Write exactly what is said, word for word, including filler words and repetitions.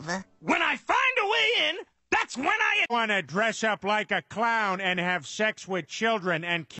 over. When I find a way in, that's when I want to dress up like a clown and have sex with children and